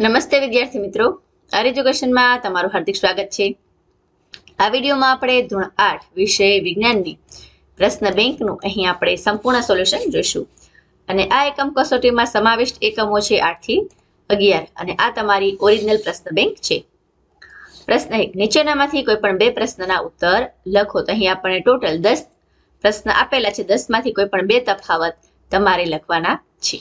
નમસ્તે વિદ્યાર્થી મિત્રો, આર એજ્યુકેશનમાં તમારું હાર્દિક સ્વાગત છે। આ વિડીયોમાં આપણે ધોરણ 8 વિષય વિજ્ઞાનની પ્રશ્ન બેંકનું અહીં આપણે સંપૂર્ણ સોલ્યુશન જોઈશું અને આ એકમ કસોટીમાં સમાવિષ્ટ એકમો છે 8 થી 11 અને આ તમારી ઓરિજિનલ પ્રશ્ન બેંક છે। પ્રશ્ન 1, નીચેનામાંથી કોઈ પણ બે પ્રશ્નના ઉત્તર લખો। તો અહીં આપણે ટોટલ 10 પ્રશ્ન આપેલા છે, 10 માંથી કોઈ પણ બે તફાવત તમારે લખવાના છે।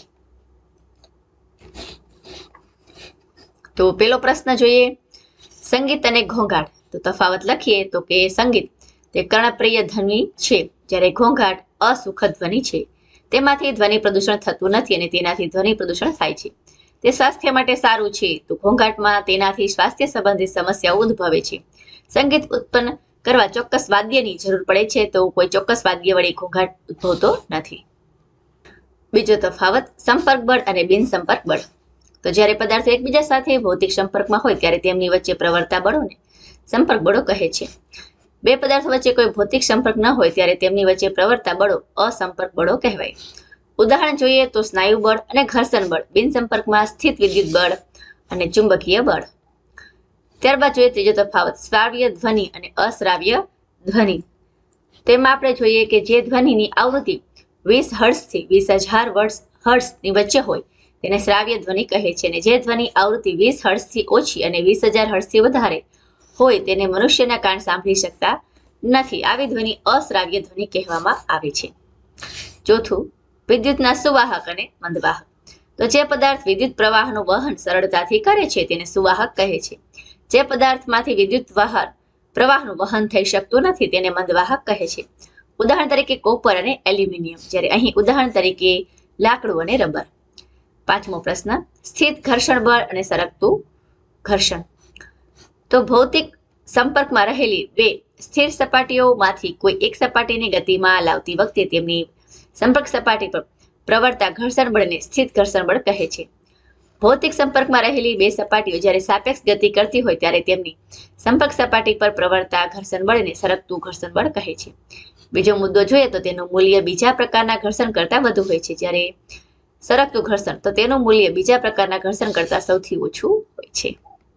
તો પેલો પ્રશ્ન જોઈએ, સંગીત અને ઘોંઘાટ। તો તફાવત લખીએ તો કે સંગીત તે કર્ણપ્રિય ધ્વનિ છે, જ્યારે ઘોંઘાટ અસુખદ ધ્વનિ છે। તેમાંથી ધ્વનિ પ્રદૂષણ થતું નથી અને તેનાથી ધ્વનિ પ્રદૂષણ થાય છે। તે સ્વાસ્થ્ય માટે સારું છે, તો ઘોંઘાટમાં તેનાથી સ્વાસ્થ્ય સંબંધિત સમસ્યાઓ ઉદ્ભવે છે। સંગીત ઉત્પન્ન કરવા ચોક્કસ વાદ્યની જરૂર પડે છે, તો કોઈ ચોક્કસ વાદ્ય વડે ઘોંઘાટ ઉદ્ભવતો નથી। બીજો તફાવત સંપર્ક બળ અને બિન સંપર્ક બળ। તો જ્યારે પદાર્થો એકબીજા સાથે ભૌતિક સંપર્કમાં હોય ત્યારે તેમની વચ્ચે પ્રવર્તા બળોને સંપર્ક બળો કહે છે। બે પદાર્થો વચ્ચે કોઈ ભૌતિક સંપર્ક ન હોય ત્યારે તેમની વચ્ચે પ્રવર્તા બળો અસંપર્ક બળો કહેવાય। ઉદાહરણ જોઈએ તો સ્નાયુ બળ અને ઘર્ષણ બળ, બિન સંપર્કમાં સ્થિત વિદ્યુત બળ અને ચુંબકીય બળ। ત્યારબાદ જોઈએ ત્રીજો તફાવત શ્રાવ્ય ધ્વનિ અને અશ્રાવ્ય ધ્વનિ। તેમાં આપણે જોઈએ કે જે ધ્વનિની આવૃત્તિ 20 હર્ટ્ઝથી 20,000 હર્ટ્ઝની વચ્ચે હોય તેને શ્રાવ્ય ધ્વનિ કહે છે, અને જે ધ્વનિ આવૃત્તિ 20 હર્ટ્ઝથી ઓછી અને 20,000 હર્ટ્ઝથી વધારે હોય તેને મનુષ્યના કાન સાંભળી શકતા નથી। આવી ધ્વનિ અશ્રાવ્ય ધ્વનિ કહેવામાં આવે છે। ચોથું, વિદ્યુતના સુવાહક અને મંદવાહક। તો જે પદાર્થ વિદ્યુત પ્રવાહનું વહન સરળતાથી કરે છે તેને સુવાહક કહે છે। જે પદાર્થમાંથી વિદ્યુત પ્રવાહનું વહન થઈ શકતું નથી તેને મંદવાહક કહે છે। ઉદાહરણ તરીકે કોપર અને એલ્યુમિનિયમ, જ્યારે અહીં ઉદાહરણ તરીકે લાકડું અને રબર। પાંચમો પ્રશ્ન, સ્થિત ઘર્ષણ બળ અને સરકતું ઘર્ષણ। તો ભૌતિક સંપર્કમાં રહેલી બે સ્થિર સપાટીઓમાંથી કોઈ એક સપાટીને ગતિમાં લાવતી વખતે તેમની સંપર્ક સપાટી પર પ્રવર્તા ઘર્ષણ બળને સ્થિત ઘર્ષણ બળ કહે છે। ભૌતિક સંપર્કમાં રહેલી બે સપાટીઓ જ્યારે સાપેક્ષ ગતિ કરતી હોય ત્યારે તેમની સંપર્ક સપાટી પર પ્રવર્તા ઘર્ષણ બળને સરકતું ઘર્ષણ બળ કહે છે। બીજો મુદ્દો જોઈએ તો તેનું મૂલ્ય બીજા પ્રકારના ઘર્ષણ કરતાં વધુ હોય છે, જ્યારે સરકતું ઘર્ષણ તો તેનું મૂલ્ય બીજા પ્રકારના ઘર્ષણ કરતાં સૌથી ઓછું હોય છે।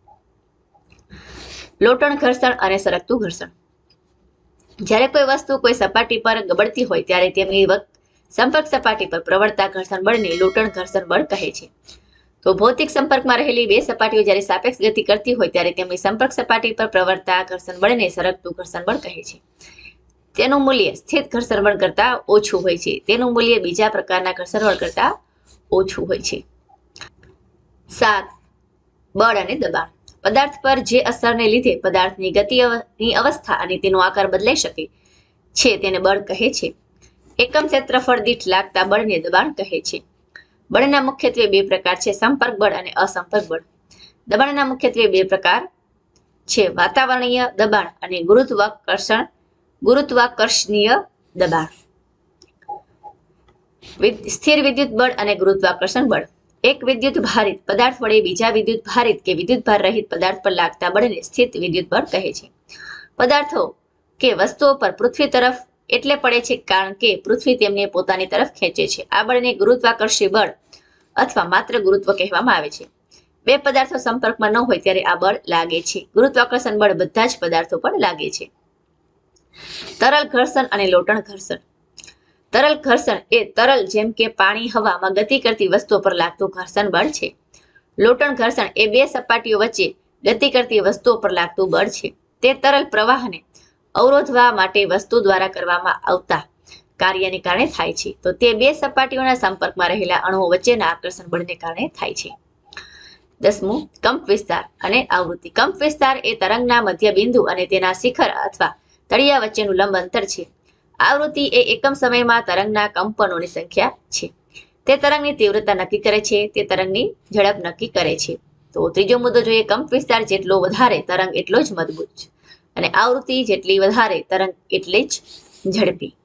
લોટણ ઘર્ષણ અને સરકતું ઘર્ષણ। જ્યારે કોઈ વસ્તુ કોઈ સપાટી પર ગબડતી હોય ત્યારે તેમની સંપર્ક સપાટી પર પ્રવર્તા ઘર્ષણ બળને લોટણ ઘર્ષણ બળ કહે છે। તો ભૌતિક સંપર્કમાં રહેલી બે સપાટીઓ જ્યારે સાપેક્ષ ગતિ કરતી હોય ત્યારે તેમની સંપર્ક સપાટી પર પ્રવર્તા ઘર્ષણ બળને સરકતું ઘર્ષણ બળ કહે છે। તેનું મૂલ્ય સ્થિત ઘર્ષણ બળ કરતાં ઓછું હોય છે, તેનું મૂલ્ય બીજા પ્રકારના ઘર્ષણ બળ કરતાં ઓછું હોય છે। 7, બળ અને દબાણ। પદાર્થ પર જે અસરને લીધે પદાર્થની ગતિની અવસ્થા અને તેનો આકાર બદલાઈ શકે છે તેને બળ કહે છે। એકમ ક્ષેત્રફળ દીઠ લાગતા બળને દબાણ કહે છે। બળના મુખ્યત્વે બે પ્રકાર છે, સંપર્ક બળ અને અસંપર્ક બળ। દબાણના મુખ્યત્વે બે પ્રકાર છે, વાતાવરણીય દબાણ અને ગુરુત્વાકર્ષણીય દબાણ। સ્થિર વિદ્યુત બળ અને ગુરુત્વાકર્ષણ બળ। એક વિદ્યુત ભારિત પદાર્થ વડે બીજા વિદ્યુત ભારિત કે વિદ્યુત ભાર રહિત પદાર્થ પર લાગતા બળને સ્થિત વિદ્યુત બળ કહે છે। પદાર્થો કે વસ્તુઓ પર પૃથ્વી તરફ એટલે પડે છે કારણ કે પૃથ્વી તેમને પોતાની તરફ ખેંચે છે। આ બળને ગુરુત્વાકર્ષી બળ અથવા માત્ર ગુરુત્વ કહેવામાં આવે છે। બે પદાર્થો સંપર્કમાં ન હોય ત્યારે આ બળ લાગે છે। ગુરુત્વાકર્ષણ બળ બધા જ પદાર્થો પર લાગે છે। તરલ ઘર્ષણ અને લોટણ ઘર્ષણ। તરલ ઘર્ષણ એ તરલ જેમ કે પાણી, હવામાં ગતિ કરતી વસ્તુઓ પર લાગતું ઘર્ષણ બળ છે। લોટણ ઘર્ષણ એ બે સપાટીઓ વચ્ચે ગતિ કરતી વસ્તુઓ પર લાગતું બળ છે। તે તરલ પ્રવાહને અવરોધવા માટે વસ્તુ દ્વારા કરવામાં આવતા કાર્યને કારણે થાય છે। તો તે બે સપાટીઓના સંપર્કમાં રહેલા અણુઓ વચ્ચેના આકર્ષણ બળને કારણે થાય છે। 10મું, કંપ વિસ્તાર અને આવૃત્તિ। કંપ વિસ્તાર એ તરંગના મધ્ય બિંદુ અને તેના શિખર અથવા તળિયા વચ્ચેનું લંબ અંતર છે। આવૃત્તિ એ એકમ સમયમાં તરંગના કંપનોની સંખ્યા છે। તે તરંગની તીવ્રતા નક્કી કરે છે, તે તરંગની ઝડપ નક્કી કરે છે। તો ત્રીજો મુદ્દો જોઈએ, કંપ વિસ્તાર જેટલો વધારે તરંગ એટલો જ મજબૂત અને આવૃત્તિ જેટલી વધારે તરંગ એટલી જ ઝડપી।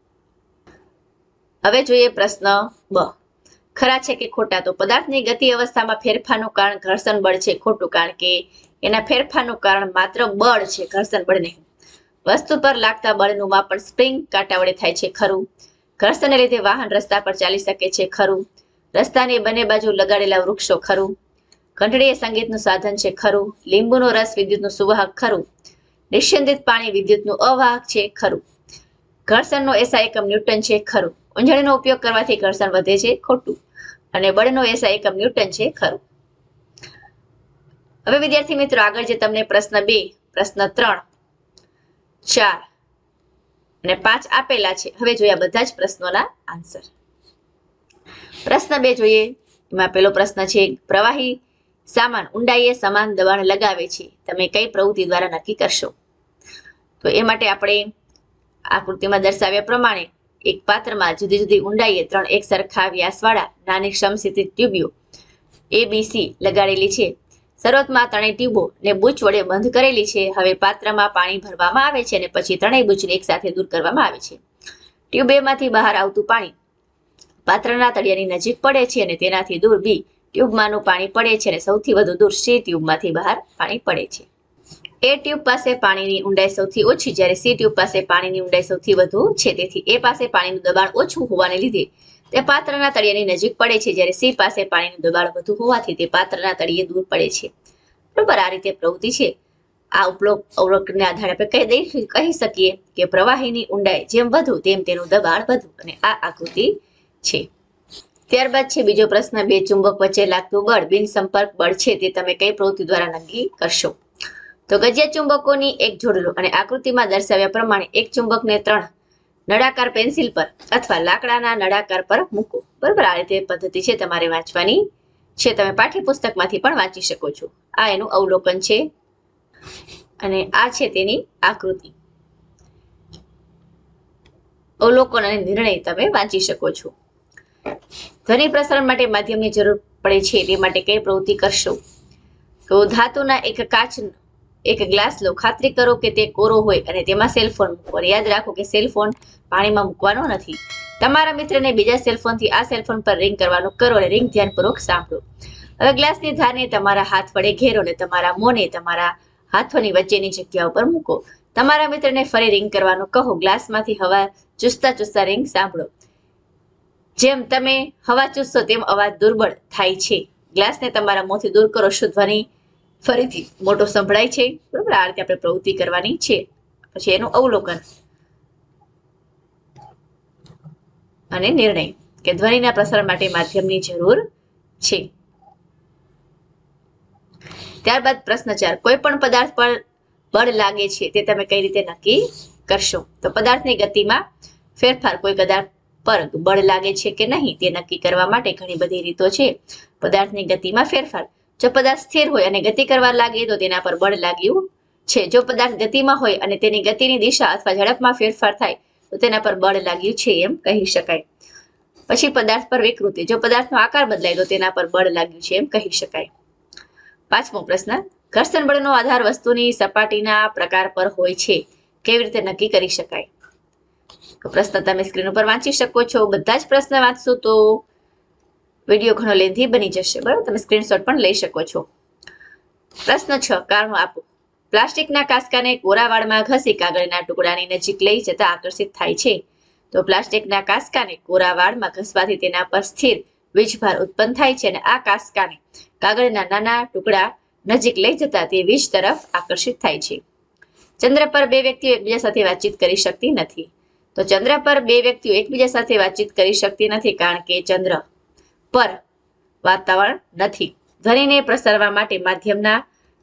હવે જોઈએ પ્રશ્ન 2, ખરા છે કે ખોટા? તો પદાર્થની ગતિ અવસ્થામાં ફેરફારનું કારણ ઘર્ષણ બળ છે। ખોટું, કારણ કે એના ફેરફારનું કારણ માત્ર બળ છે, ઘર્ષણ બળ નહીં। વસ્તુ પર લાગતા બળનું માપન સ્પ્રિંગ કાંટા વડે થાય છે। ખરું। ઘર્ષણને લીધે વાહન રસ્તા પર ચાલી શકે છે। ખરું। રસ્તાની બંને બાજુ લગાડેલા વૃક્ષો। ખરું। ઘંટડી એ સંગીતનું સાધન છે ખરું. લીંબુનો રસ વિદ્યુતનું સુવાહક ખરું. નિસ્યંદિત પાણી વિદ્યુતનું અવાહક છે ખરું. ઘર્ષણનો એસઆઈ એકમ ન્યૂટન છે ખરું. ઊંજળીનો ઉપયોગ કરવાથી ઘર્ષણ વધે છે ખોટું. અને બળનો એસઆઈ એકમ ન્યૂટન છે ખરું. હવે વિદ્યાર્થી મિત્રો આગળ જે તમને પ્રશ્ન 2, પ્રશ્ન 3, 4 અને 5 આપેલા છે. હવે જોઈએ બધા જ પ્રશ્નોના આન્સર. પ્રશ્ન 2 જોઈએ. એમાં પહેલો પ્રશ્ન છે પ્રવાહી સામાન ઊંડાઈએ સમાન દબાણ લગાવે છે. તમે કઈ પ્રવૃત્તિ દ્વારા નક્કી કરશો? તો એ માટે આપણે આકૃતિમાં દર્શાવ્યા પ્રમાણે એક પાત્રમાં જુદી જુદી ઊંડાઈએ 3 એક સરખા વ્યાસવાળા નાની સમસ્થિતિ ટ્યુબો ABC લગાડેલી છે. શરૂઆતમાં ત્રણેય ટ્યુબો ને બૂચ વડે બંધ કરેલી છે. હવે પાત્રમાં પાણી ભરવામાં આવે છે અને પછી ત્રણેય બૂચને એકસાથે દૂર કરવામાં આવે છે. ટ્યુબ A માંથી બહાર આવતું પાણી પાત્રના તળિયાની નજીક પડે છે અને તેનાથી દૂર B ટ્યુબમાંનું પાણી પડે છે અને સૌથી વધુ દૂર C ટ્યુબમાંથી બહાર પાણી પડે છે. A ટ્યુબ પાસે પાણીની ઊંડાઈ સૌથી ઓછી જ્યારે C ટ્યુબ પાસે પાણીની ઊંડાઈ સૌથી વધુ છે. તેથી A પાસે પાણીનું દબાણ ઓછું હોવાને લીધે તે પાત્રના તળિયાની નજીક પડે છે જ્યારે C પાસે પાણીનું દબાણ વધુ હોવાથી તે પાત્રના તળિયે દૂર પડે છે. બરોબર, આ રીતે પ્રવૃત્તિ છે. આ અવલોકનને આધારે આપણે કહી શકીએ કે પ્રવાહીની ઊંડાઈ જેમ વધુ તેમ તેનું દબાણ વધુ. અને આ આકૃતિ છે. ત્યારબાદ છે બીજો પ્રશ્ન 2 ચુંબક વચ્ચે લાગતું બળ બિનસંપર્ક બળ છે તે તમે કઈ પ્રવૃત્તિ દ્વારા નક્કી કરશો? તો ગજિયા ચુંબકોની એક જોડ લો અને આકૃતિમાં દર્શાવ્યા પ્રમાણે એક ચુંબકને 3 નળાકાર પેન્સિલ પર અથવા લાકડાના નળાકાર પર મૂકો. બરાબર, આ રીતે પદ્ધતિ છે તમારે વાંચવાની છે. તમે પાઠ્યપુસ્તકમાંથી પણ વાંચી શકો છો. આ એનું અવલોકન છે અને આ છે તેની આકૃતિ. અવલોકન અને નિર્ણય તમે વાંચી શકો છો. ધ્વનિ પ્રસારણ માટે માધ્યમની જરૂર પડે છે તે માટે કઈ પ્રવૃત્તિ કરશો? તો ધાતુના એક ગ્લાસ લો. ખાતરી કરો કે તે કોરો હોય અને તેમાં સેલફોન મૂકો. યાદ રાખો કે સેલફોન પાણીમાં મૂકવાનો નથી. તમારા મિત્રને બીજા સેલફોનથી આ સેલફોન પર રિંગ કરવાનું કરો અને રિંગ ધ્યાનપૂર્વક સાંભળો. હવે ગ્લાસની ધારને તમારા હાથ વડે ઘેરો અને તમારા મોંને તમારા હાથોની વચ્ચેની જગ્યા ઉપર મૂકો. તમારા મિત્રને ફરી રિંગ કરવાનું કહો. ગ્લાસમાંથી હવા ચૂસતા ચૂસતા રિંગ સાંભળો. જેમ તમે હવા ચૂસશો તેમ અવાજ દુર્બળ થાય છે. ગ્લાસને તમારા મોંથી દૂર કરો. શું ધ્વનિ ફરીથી મોટો સંભળાય છે? બરોબર, આ રીતે આપણે પ્રવૃત્તિ કરવાની છે. પછી એનું અવલોકન અને નિર્ણય કે ધ્વનિના પ્રસારણ માટે માધ્યમની જરૂર છે. ત્યારબાદ પ્રશ્ન 4 કોઈ પણ પદાર્થ પર બળ લાગે છે તે તમે કઈ રીતે નક્કી કરશો? તો પદાર્થની ગતિમાં ફેરફાર કોઈ પદાર્થ પર બળ લાગે છે કે નહીં તે નક્કી કરવા માટે ઘણી બધી રીતો છે. પદાર્થની ગતિમાં ફેરફાર. જો પદાર્થ સ્થિર હોય અને ગતિ કરવા લાગે તો તેના પર બળ લાગ્યું છે. જો પદાર્થ ગતિમાં હોય અને તેની ગતિની દિશા અથવા ઝડપમાં ફેરફાર થાય તો તેના પર બળ લાગ્યું છે એમ કહી શકાય. પછી પદાર્થ પર વિકૃતિ. જો પદાર્થનો આકાર બદલાય તો તેના પર બળ લાગ્યું છે એમ કહી શકાય. 5મો પ્રશ્ન ઘર્ષણ બળનો આધાર વસ્તુની સપાટીના પ્રકાર પર હોય છે. કેવી રીતે નક્કી કરી શકાય? તો પ્રશ્ન તમે સ્ક્રીન ઉપર વાંચી શકો છો. બધા જ પ્રશ્ન વાંચશો તો વિડીયો ઘણો લેન્થી બની જશે. બરાબર, તમે સ્ક્રીનશોટ પણ લઈ શકો છો. પ્રશ્ન 6 કારણો આપો. પ્લાસ્ટિકના કાંસકાને કોરાવાળમાં ઘસી કાગળના ટુકડાની નજીક લઈ જતા આકર્ષિત થાય છે. તો પ્લાસ્ટિકના કાંસકાને કોરાવાળમાં ઘસવાથી તેના પર સ્થિર વીજભાર ઉત્પન્ન થાય છે અને આ કાંસકાને કાગળના નાના ટુકડા નજીક લઈ જતા તે વીજ તરફ આકર્ષિત થાય છે. ચંદ્ર પર 2 વ્યક્તિઓ એકબીજા સાથે વાતચીત કરી શકતી નથી. તો ચંદ્ર પર 2 વ્યક્તિઓ એકબીજા સાથે વાતચીત કરી શકતી નથી કારણ કે ચંદ્ર પર વાતાવરણ નથી. ધ્વનિને પ્રસારવા માટે માધ્યમના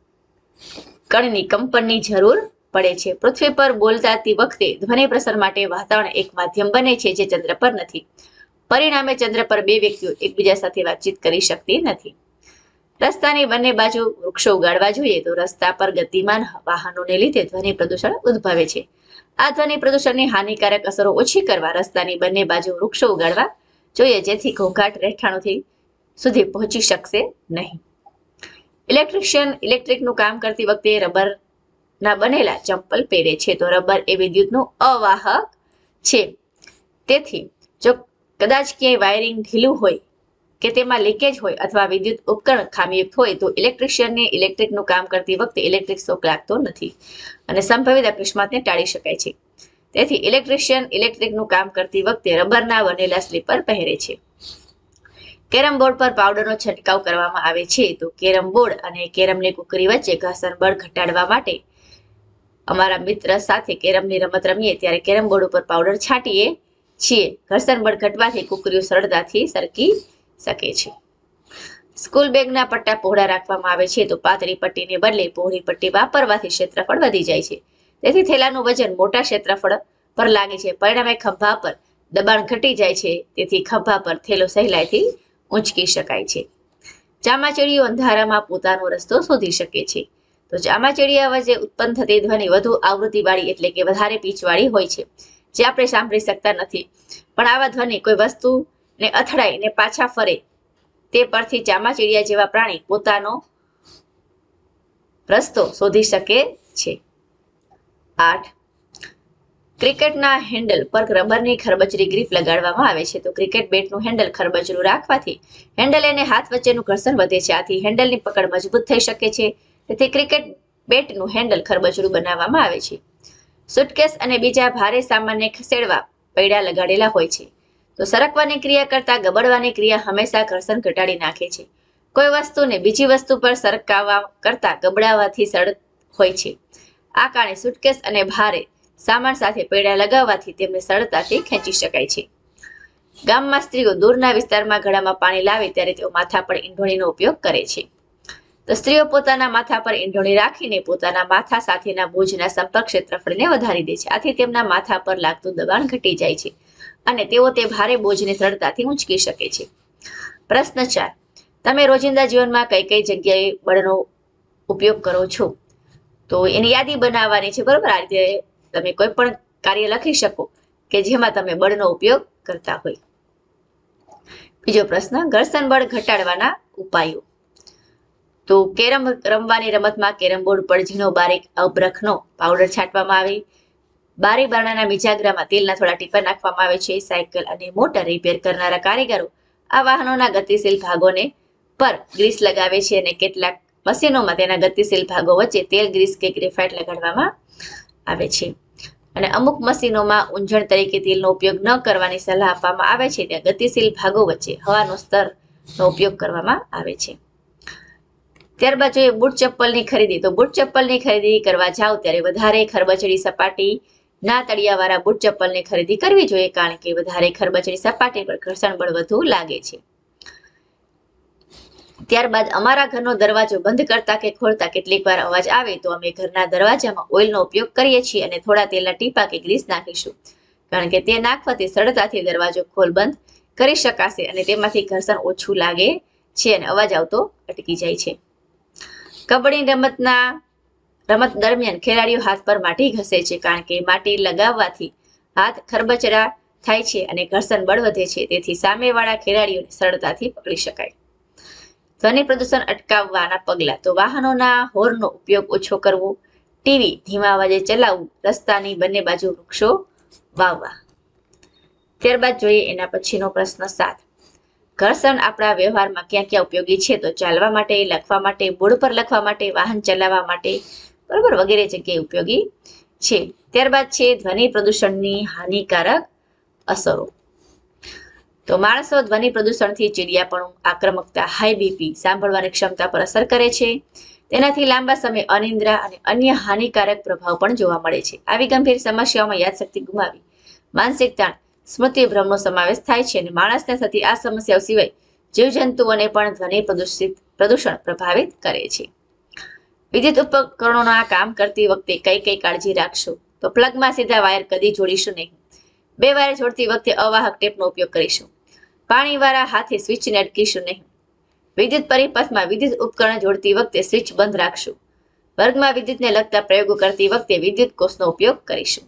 કણની કંપનની જરૂર પડે છે. પૃથ્વી પર બોલતાતી વખતે ધ્વનિ પ્રસાર માટે વાતાવરણ એક માધ્યમ બને છે જે ચંદ્ર પર નથી. પરિણામે ચંદ્ર પર 2 વ્યક્તિઓ એકબીજા સાથે વાતચીત કરી શકતી નથી. રસ્તાની બંને બાજુ વૃક્ષો ઉગાડવા જોઈએ. તો રસ્તા પર ગતિમાન વાહનોને લીધે ધ્વનિ પ્રદૂષણ ઉદ્ભવે છે. આ ધ્વનિ પ્રદૂષણની હાનિકારક અસરો ઓછી કરવા રસ્તાની બંને બાજુ વૃક્ષો ઉગાડવા જોઈએ જેથી ઘોંઘાટ રહેઠાણોથી સુધી પહોંચી શકશે નહીં. ઇલેક્ટ્રિશિયન ઇલેક્ટ્રિકનું કામ કરતી વખતે રબરના બનેલા ચંપલ પહેરે છે. તો રબર એ વિદ્યુતનું અવાહક છે. તેથી જો કદાચ ક્યાંય વાયરિંગ ઢીલું હોય કે તેમાં લીકેજ હોય અથવા વિદ્યુત ઉપકરણ ખામીયુક્ત હોય તો ઇલેક્ટ્રિશિયનને ઇલેક્ટ્રિકનું કામ કરતી વખતે ઇલેક્ટ્રિક શોક લાગતો નથી અને સંભવિત અકસ્માતને ટાળી શકાય છે. તેથી ઇલેક્ટ્રિશિયન ઇલેક્ટ્રિકનું કામ કરતી વખતે રબરના બનેલા સ્લીપર પહેરે છે. કેરમ બોર્ડ પર પાવડરનો છંટકાવ કરવામાં આવે છે. તો કેરમ બોર્ડ અને કેરમની કુકરી વચ્ચે ઘર્ષણ બળ ઘટાડવા માટે અમારા મિત્ર સાથે કેરમની રમત રમીએ ત્યારે કેરમ બોર્ડ ઉપર પાવડર છાંટીએ છીએ. ઘર્ષણ બળ ઘટવાથી કુકરીઓ સરળતાથી સરકી શકે છે. સ્કૂલ બેગના પટ્ટા પહોળા રાખવામાં આવે છે. તો પાતળી પટ્ટીને બદલે પહોળી પટ્ટી વાપરવાથી ક્ષેત્રફળ વધી જાય છે. તેથી થેલાનું વજન મોટા ક્ષેત્રફળ પર લાગે છે. પરિણામે ખભા પર દબાણ ઘટી જાય છે. તેથી ખભા પર થેલો સહેલાઈથી ઊંચકી શકાય છે. ચામાચીડીઓ અંધારામાં પોતાનો રસ્તો શોધી શકે છે. તો ચામાચીડિયા વચ્ચે ઉત્પન્ન થતી ધ્વનિ વધુ આવૃત્તિવાળી એટલે કે વધારે પીચવાળી હોય છે, જે આપણે સાંભળી શકતા નથી. પણ આવા ધ્વનિ કોઈ વસ્તુને અથડાઈને પાછા ફરે તે પરથી ચામાચીડિયા જેવા પ્રાણી પોતાનો રસ્તો શોધી શકે છે. 8. ક્રિકેટના હેન્ડલ પર રબરની ખરબચડી ગ્રીપ લગાડવામાં આવે છે. તો ક્રિકેટ બેટનું હેન્ડલ ખરબચડું રાખવાથી હેન્ડલ અને હાથ વચ્ચેનું ઘર્ષણ વધે છે. આથી હેન્ડલની પકડ મજબૂત થઈ શકે છે. તેથી ક્રિકેટ બેટનું હેન્ડલ ખરબચડું બનાવવામાં આવે છે. સુટકેસ અને બીજા ભારે સામાનને ખસેડવા પૈડા લગાડેલા હોય છે. તો સરકવાની ક્રિયા કરતાં ગબડવાની ક્રિયા હંમેશા ઘર્ષણ ઘટાડી નાખે છે. કોઈ વસ્તુને બીજી વસ્તુ પર સરકાવવા કરતાં ગબડાવવાથી સરળ હોય છે. આ કારણે સુટકેસ અને ભારે સામાન સાથે પૈડા લગાવવાથી તેમને સરળતાથી ખેંચી શકાય છે. ગામમાં સ્ત્રીઓ દૂરના વિસ્તારમાં ઘડામાં પાણી લાવે ત્યારે તેઓ માથા પર ઈંઢોણીનો ઉપયોગ કરે છે. તો સ્ત્રીઓ પોતાના માથા પર ઈંઢોણી રાખીને પોતાના માથા સાથેના બોજના સંપર્ક ક્ષેત્રફળને વધારી દે છે. આથી તેમના માથા પર લાગતું દબાણ ઘટી જાય છે અને તેઓ તે ભારે બોજને સરળતાથી ઊંચકી શકે છે. પ્રશ્ન 4. તમે રોજિંદા જીવનમાં કઈ કઈ જગ્યાએ બળનો ઉપયોગ કરો છો? તો એની યાદી બનાવવાની છે, બરોબર? આ રીતે તમે કોઈ પણ કાર્ય લખી શકો કે જેમાં તમે બળનો ઉપયોગ કરતા હોય. બીજો પ્રશ્ન, ઘર્ષણ બળ ઘટાડવાના ઉપાયો. તો કેરમ રમવાની રમતમાં કેરમ બોર્ડ પર ઝીણો બારીક અબરખનો પાવડર છાંટવામાં આવે. બારી બારણાના મિજાગરામાં તેલના થોડા ટીપા નાખવામાં આવે છે. સાયકલ અને મોટર રિપેર કરનારા કારીગરો આ વાહનોના ગતિશીલ ભાગોને પર ગ્રીસ લગાવે છે અને કેટલાક મશીનોમાં તેના ગતિશીલ ભાગો વચ્ચે તેલ, ગ્રીસ કે ગ્રેફાઇટ લગાડવામાં આવે છે. અને અમુક મશીનોમાં ઊંજણ તરીકે તેલનો ઉપયોગ ન કરવાની સલાહ આપવામાં આવે છે. ત્યાં ગતિશીલ ભાગો વચ્ચે હવાનો સ્તરનો ઉપયોગ કરવામાં આવે છે. ત્યારબાદ જોઈએ બૂટ ચપ્પલની ખરીદી. તો બૂટ ચપ્પલની ખરીદી કરવા જાઓ ત્યારે વધારે ખરબચડી સપાટી ના તળિયાવાળા બૂટ ચપ્પલની ખરીદી કરવી જોઈએ, કારણ કે વધારે ખરબચડી સપાટી પર ઘર્ષણ બળ વધુ લાગે છે. ત્યારબાદ અમારા ઘરનો દરવાજો બંધ કરતા કે ખોલતા કેટલીક વાર અવાજ આવે તો અમે ઘરના દરવાજામાં ઓઇલનો ઉપયોગ કરીએ છીએ અને થોડા તેલના ટીપા કે ગ્રીસ નાખીશું, કારણ કે તે નાખવાથી સરળતાથી દરવાજો ખોલ બંધ કરી શકાશે અને તેમાંથી ઘર્ષણ ઓછું લાગે છે અને અવાજ આવતો અટકી જાય છે. કબડ્ડી રમત દરમિયાન ખેલાડીઓ હાથ પર માટી ઘસે છે, કારણ કે માટી લગાવવાથી હાથ ખરબચડા થાય છે અને ઘર્ષણ બળ વધે છે. તેથી સામેવાળા ખેલાડીઓને સરળતાથી પકડી શકાય. ધ્વનિ પ્રદૂષણ અટકાવવાના પગલાં. તો વાહનોના હોર્નનો ઉપયોગ ઓછો કરવો, ટીવી ધીમા અવાજે ચલાવવું, રસ્તાની બંને બાજુ વૃક્ષો વાવવા. ત્યારબાદ જોઈએ એના પછીનો પ્રશ્ન 7. ઘર્ષણ આપણા વ્યવહારમાં ક્યાં ક્યાં ઉપયોગી છે? તો ચાલવા માટે, લખવા માટે, બોર્ડ પર લખવા માટે, વાહન ચલાવવા માટે, બરોબર, વગેરે જગ્યાએ ઉપયોગી છે. ત્યારબાદ છે ધ્વનિ પ્રદૂષણની હાનિકારક અસરો. તો માણસો ધ્વનિ પ્રદૂષણથી ચીડિયાપણું, આક્રમકતા, હાઈ બીપી, સાંભળવાની ક્ષમતા પર અસર કરે છે. તેનાથી લાંબા સમય અનિદ્રા અને અન્ય હાનિકારક પ્રભાવ પણ જોવા મળે છે. આવી ગંભીર સમસ્યાઓમાં યાદશક્તિ ગુમાવી, માનસિક તાણ, સ્મૃતિભ્રમનો સમાવેશ થાય છે અને માણસને થતી આ સમસ્યાઓ સિવાય જીવજંતુઓને પણ ધ્વનિ પ્રદૂષણ પ્રભાવિત કરે છે. વિદ્યુત ઉપકરણોના કામ કરતી વખતે કઈ કઈ કાળજી રાખશો? તો પ્લગમાં સીધા વાયર કદી જોડીશું નહીં. 2 વાયર જોડતી વખતે અવાહક ટેપનો ઉપયોગ કરીશું. પાણીવાળા હાથે સ્વિચને અટકીશું નહીં. વિદ્યુત પરિપથમાં વિદ્યુત ઉપકરણ જોડતી વખતે સ્વિચ બંધ રાખશું. વર્ગમાં વિદ્યુતને લગતા પ્રયોગો કરતી વખતે વિદ્યુત કોષનો ઉપયોગ કરીશું.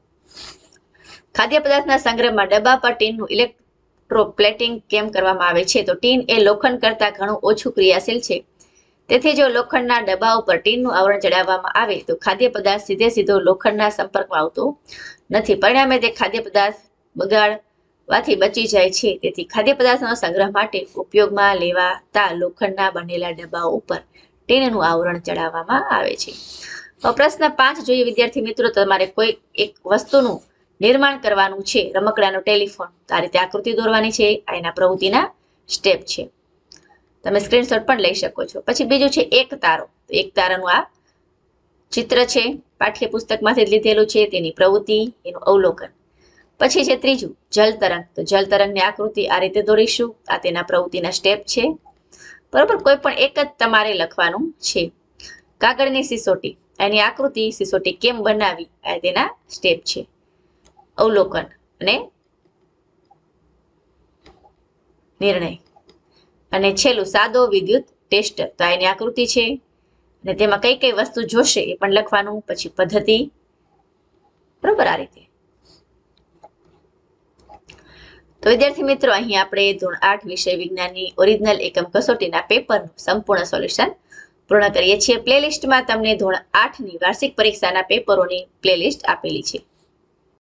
ખાદ્ય પદાર્થના સંગ્રહમાં ડબ્બા પર ટીનનું ઇલેક્ટ્રોપ્લેટિંગ કેમ કરવામાં આવે છે? તો ટીન એ લોખંડ કરતાં ઘણું ઓછું ક્રિયાશીલ છે. તેથી જો લોખંડના ડબ્બા ઉપર ટીનનું આવરણ ચડાવવામાં આવે તો ખાદ્ય પદાર્થ સીધો લોખંડના સંપર્કમાં આવતો નથી. પરિણામે તે ખાદ્ય પદાર્થ બગાડવાથી બચી જાય છે. તેથી ખાદ્ય પદાર્થોના સંગ્રહ માટે ઉપયોગમાં લેવાતા લોખંડના બનેલા ડબ્બાઓ ઉપર ટીનનું આવરણ ચડાવવામાં આવે છે. પ્રશ્ન 5 જોઈએ વિદ્યાર્થી મિત્રો. તમારે કોઈ એક વસ્તુનું નિર્માણ કરવાનું છે. રમકડાનો ટેલિફોન. આ રીતે આકૃતિ દોરવાની છે. એના પ્રવૃત્તિના સ્ટેપ છે. તમે સ્ક્રીનશોટ પણ લઈ શકો છો. પછી બીજું છે એક તારો. એક તારાનું આ ચિત્ર છે, પાઠ્યપુસ્તકમાંથી જ લીધેલું છે, તેની પ્રવૃત્તિ, એનું અવલોકન. પછી છે ત્રીજું જલ તરંગ. તો જલ તરંગની આકૃતિ આ રીતે દોરીશું. આ તેના પ્રવૃત્તિના સ્ટેપ છે. બરોબર, કોઈ પણ એક જ તમારે લખવાનું છે. કાગળની સિસોટી, એની આકૃતિ, સિસોટી કેમ બનાવી, આ તેના સ્ટેપ છે. અવલોકન અને નિર્ણય. અને છેલ્લું સાદો વિદ્યુત ટેસ્ટર. તો એની આકૃતિ છે અને તેમાં કઈ કઈ વસ્તુ જોશે એ પણ લખવાનું. પછી પદ્ધતિ. બરોબર, આ રીતે. તો વિદ્યાર્થી મિત્રો, અહીં આપણે ધોરણ 8 વિષય વિજ્ઞાનની ઓરિજિનલ એકમ કસોટીના પેપરનું સંપૂર્ણ સોલ્યુશન પૂર્ણ કરીએ છીએ. પ્લેલિસ્ટમાં તમને ધોરણ 8ની વાર્ષિક પરીક્ષાના પેપરોની પ્લેલિસ્ટ આપેલી છે.